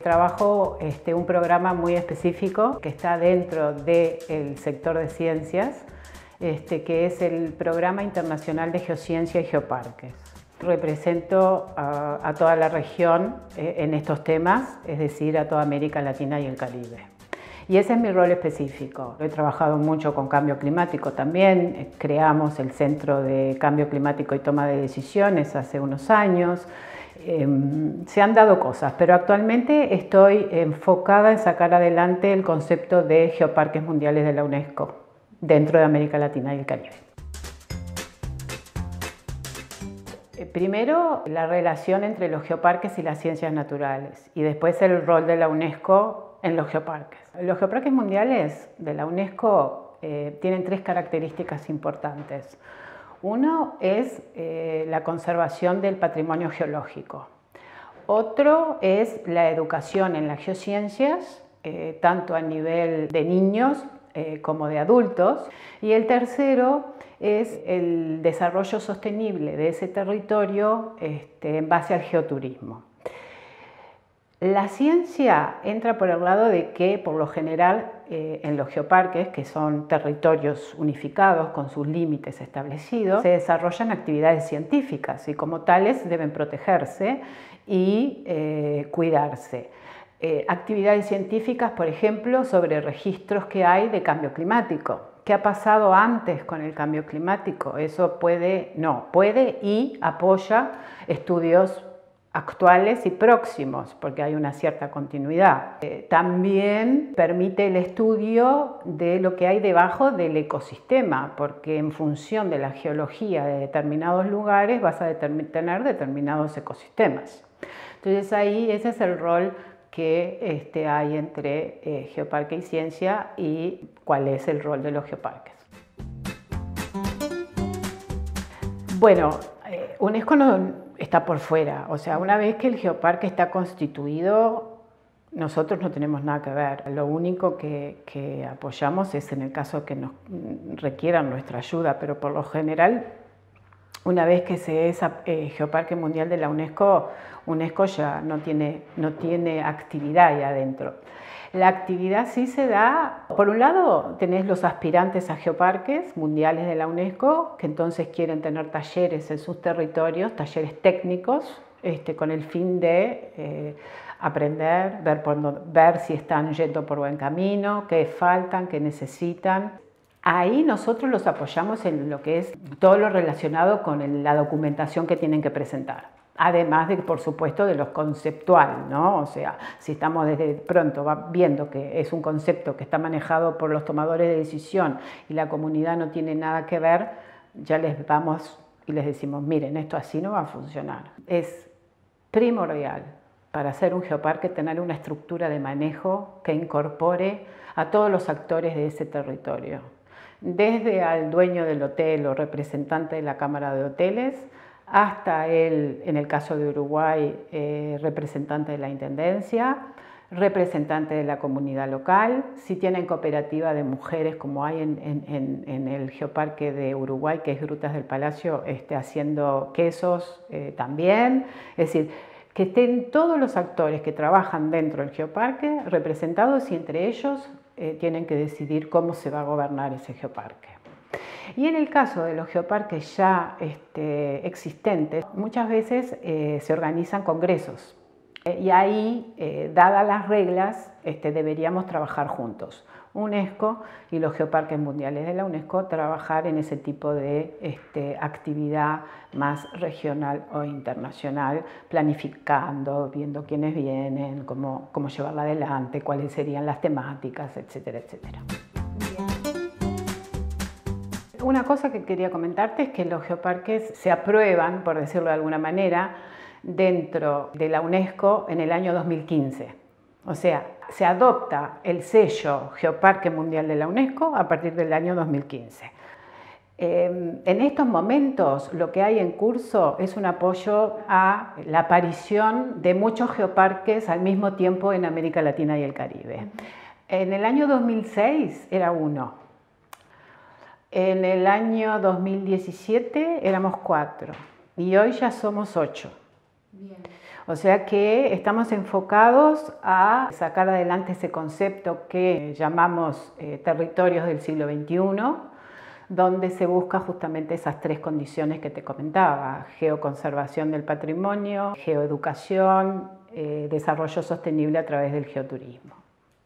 Trabajo un programa muy específico que está dentro del sector de ciencias, que es el Programa Internacional de Geociencia y Geoparques. Represento a toda la región en estos temas, es decir, a toda América Latina y el Caribe. Y ese es mi rol específico. He trabajado mucho con cambio climático también. Creamos el Centro de Cambio Climático y Toma de Decisiones hace unos años. Se han dado cosas, pero actualmente estoy enfocada en sacar adelante el concepto de geoparques mundiales de la UNESCO dentro de América Latina y el Caribe. Primero, la relación entre los geoparques y las ciencias naturales y después el rol de la UNESCO en los geoparques. Los geoparques mundiales de la UNESCO tienen tres características importantes. Uno es la conservación del patrimonio geológico. Otro es la educación en las geociencias, tanto a nivel de niños como de adultos. Y el tercero es el desarrollo sostenible de ese territorio en base al geoturismo. La ciencia entra por el lado de que, por lo general, en los geoparques, que son territorios unificados con sus límites establecidos, se desarrollan actividades científicas y como tales deben protegerse y cuidarse. Actividades científicas, por ejemplo, sobre registros que hay de cambio climático. ¿Qué ha pasado antes con el cambio climático? Eso puede y apoya estudios actuales y próximos, porque hay una cierta continuidad. También permite el estudio de lo que hay debajo del ecosistema, porque en función de la geología de determinados lugares vas a tener determinados ecosistemas. Entonces ahí ese es el rol que hay entre geoparque y ciencia y cuál es el rol de los geoparques. Bueno, UNESCO no está por fuera, o sea, una vez que el geoparque está constituido, nosotros no tenemos nada que ver. Lo único que apoyamos es en el caso que nos requieran nuestra ayuda, pero por lo general, una vez que se es Geoparque Mundial de la UNESCO, UNESCO ya no tiene actividad ahí adentro. La actividad sí se da, por un lado tenés los aspirantes a geoparques mundiales de la UNESCO, que entonces quieren tener talleres en sus territorios, talleres técnicos, con el fin de aprender, ver si están yendo por buen camino, qué faltan, qué necesitan. Ahí nosotros los apoyamos en lo que es todo lo relacionado con la documentación que tienen que presentar. Además de, por supuesto, de lo conceptual, ¿no? O sea, si estamos desde pronto viendo que es un concepto que está manejado por los tomadores de decisión y la comunidad no tiene nada que ver, ya les vamos y les decimos, miren, esto así no va a funcionar. Es primordial para hacer un geoparque tener una estructura de manejo que incorpore a todos los actores de ese territorio. Desde al dueño del hotel o representante de la Cámara de Hoteles, hasta en el caso de Uruguay, representante de la Intendencia, representante de la comunidad local, si tienen cooperativa de mujeres como hay en el Geoparque de Uruguay, que es Grutas del Palacio, haciendo quesos también, es decir, que estén todos los actores que trabajan dentro del geoparque representados y entre ellos tienen que decidir cómo se va a gobernar ese geoparque. Y en el caso de los geoparques ya existentes, muchas veces se organizan congresos y ahí, dadas las reglas, deberíamos trabajar juntos. UNESCO y los geoparques mundiales de la UNESCO trabajar en ese tipo de actividad más regional o internacional, planificando, viendo quiénes vienen, cómo llevarla adelante, cuáles serían las temáticas, etcétera, etcétera. Una cosa que quería comentarte es que los geoparques se aprueban, por decirlo de alguna manera, dentro de la UNESCO en el año 2015. O sea, se adopta el sello Geoparque Mundial de la UNESCO a partir del año 2015. En estos momentos lo que hay en curso es un apoyo a la aparición de muchos geoparques al mismo tiempo en América Latina y el Caribe. En el año 2006 era uno. En el año 2017 éramos 4 y hoy ya somos 8. Bien. O sea que estamos enfocados a sacar adelante ese concepto que llamamos territorios del siglo XXI, donde se busca justamente esas tres condiciones que te comentaba: geoconservación del patrimonio, geoeducación, desarrollo sostenible a través del geoturismo.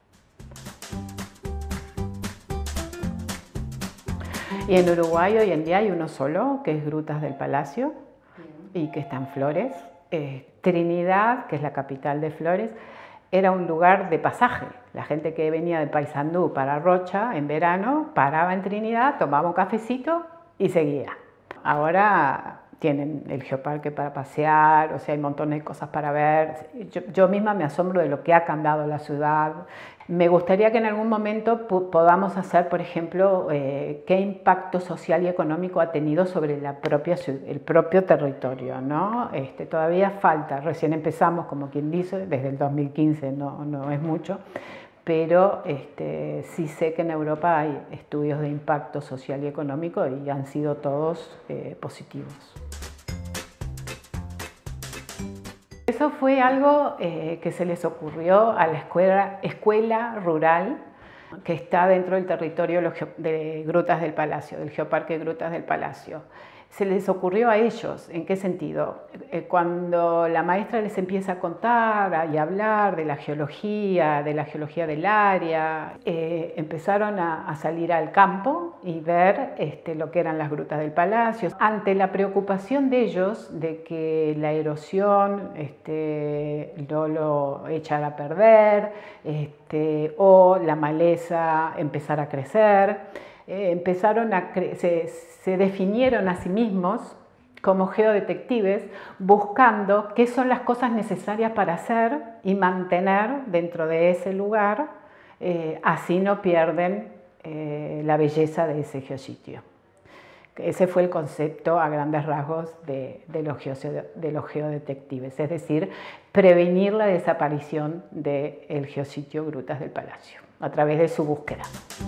Y en Uruguay hoy en día hay uno solo, que es Grutas del Palacio, y que está en Flores. Trinidad, que es la capital de Flores, era un lugar de pasaje. La gente que venía de Paysandú para Rocha en verano paraba en Trinidad, tomaba un cafecito y seguía. Ahora tienen el geoparque para pasear, o sea, hay montones de cosas para ver. Yo misma me asombro de lo que ha cambiado la ciudad. Me gustaría que en algún momento podamos hacer, por ejemplo, qué impacto social y económico ha tenido sobre el propio territorio, ¿no? Todavía falta, recién empezamos, como quien dice, desde el 2015, no es mucho, pero sí sé que en Europa hay estudios de impacto social y económico y han sido todos positivos. Eso fue algo que se les ocurrió a la escuela rural que está dentro del territorio de Grutas del Palacio, del Geoparque Grutas del Palacio. Se les ocurrió a ellos. ¿En qué sentido? Cuando la maestra les empieza a contar y a hablar de la geología del área, empezaron a salir al campo y ver lo que eran las grutas del palacio. Ante la preocupación de ellos de que la erosión no lo echara a perder o la maleza empezara a crecer, se definieron a sí mismos como geodetectives, buscando qué son las cosas necesarias para hacer y mantener dentro de ese lugar, así no pierden la belleza de ese geositio. Ese fue el concepto a grandes rasgos de los geodetectives, es decir, prevenir la desaparición del geositio Grutas del Palacio a través de su búsqueda.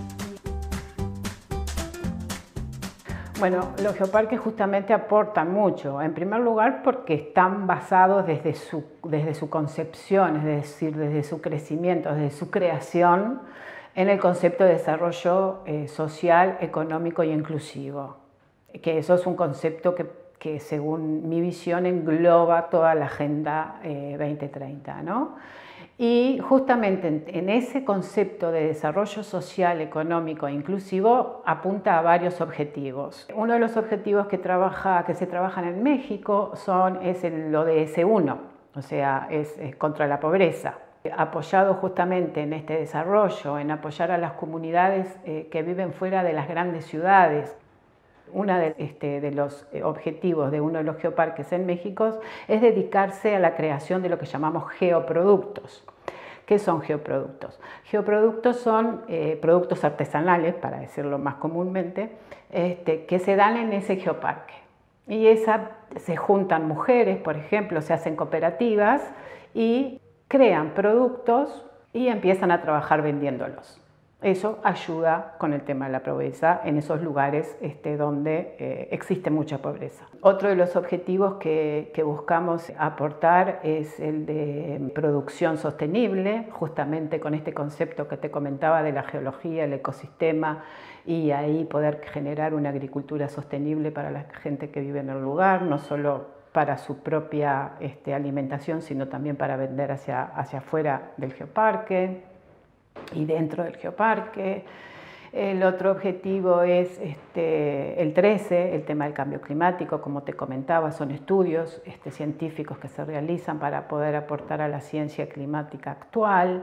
Bueno, los geoparques justamente aportan mucho, en primer lugar porque están basados desde su concepción, es decir, desde su crecimiento, desde su creación, en el concepto de desarrollo social, económico y inclusivo. Que eso es un concepto que según mi visión engloba toda la Agenda 2030, ¿no? Y justamente en ese concepto de desarrollo social, económico e inclusivo apunta a varios objetivos. Uno de los objetivos que se trabajan en México es el ODS-1, o sea, es contra la pobreza. Apoyado justamente en este desarrollo, en apoyar a las comunidades que viven fuera de las grandes ciudades. Uno de los objetivos de uno de los geoparques en México es dedicarse a la creación de lo que llamamos geoproductos. ¿Qué son geoproductos? Geoproductos son productos artesanales, para decirlo más comúnmente, que se dan en ese geoparque. Y se juntan mujeres, por ejemplo, se hacen cooperativas y crean productos y empiezan a trabajar vendiéndolos. Eso ayuda con el tema de la pobreza en esos lugares donde existe mucha pobreza. Otro de los objetivos que buscamos aportar es el de producción sostenible, justamente con este concepto que te comentaba de la geología, el ecosistema, y ahí poder generar una agricultura sostenible para la gente que vive en el lugar, no solo para su propia alimentación, sino también para vender hacia afuera del geoparque y dentro del geoparque. El otro objetivo es el 13, el tema del cambio climático, como te comentaba, son estudios científicos que se realizan para poder aportar a la ciencia climática actual.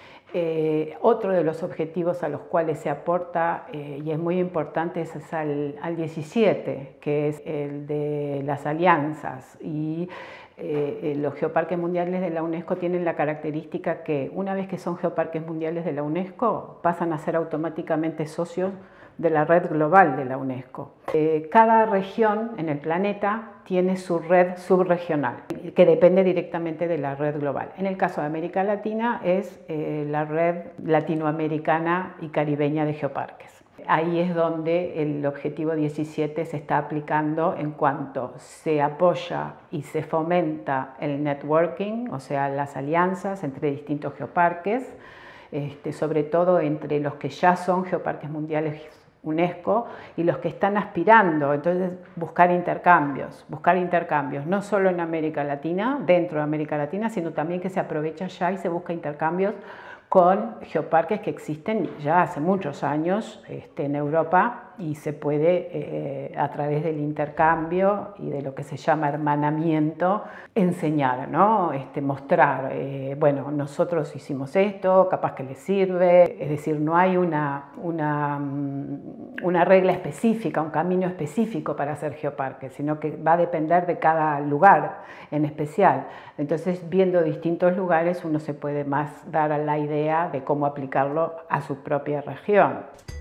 Otro de los objetivos a los cuales se aporta, y es muy importante, es al 17, que es el de las alianzas. Y los geoparques mundiales de la UNESCO tienen la característica que una vez que son geoparques mundiales de la UNESCO pasan a ser automáticamente socios de la red global de la UNESCO. Cada región en el planeta tiene su red subregional, que depende directamente de la red global. En el caso de América Latina es la red latinoamericana y caribeña de geoparques. ahí es donde el objetivo 17 se está aplicando en cuanto se apoya y se fomenta el networking, o sea, las alianzas entre distintos geoparques, sobre todo entre los que ya son geoparques mundiales UNESCO y los que están aspirando. Entonces, buscar intercambios, no solo en América Latina, dentro de América Latina, sino también que se aprovecha ya y se busca intercambios con geoparques que existen ya hace muchos años en Europa, y se puede, a través del intercambio y de lo que se llama hermanamiento, enseñar, ¿no? Mostrar, bueno, nosotros hicimos esto, capaz que les sirve. Es decir, no hay una regla específica, un camino específico para hacer geoparques, sino que va a depender de cada lugar en especial. Entonces, viendo distintos lugares, uno se puede más dar a la idea de cómo aplicarlo a su propia región.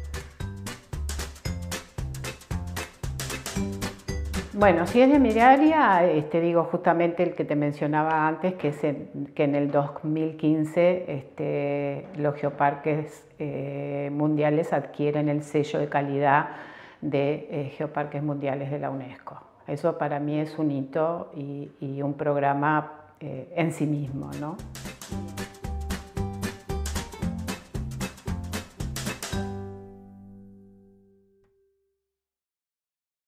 Bueno, si es de mi área, digo justamente el que te mencionaba antes, que es que en el 2015 los geoparques mundiales adquieren el sello de calidad de geoparques mundiales de la UNESCO. Eso para mí es un hito y un programa en sí mismo, ¿no?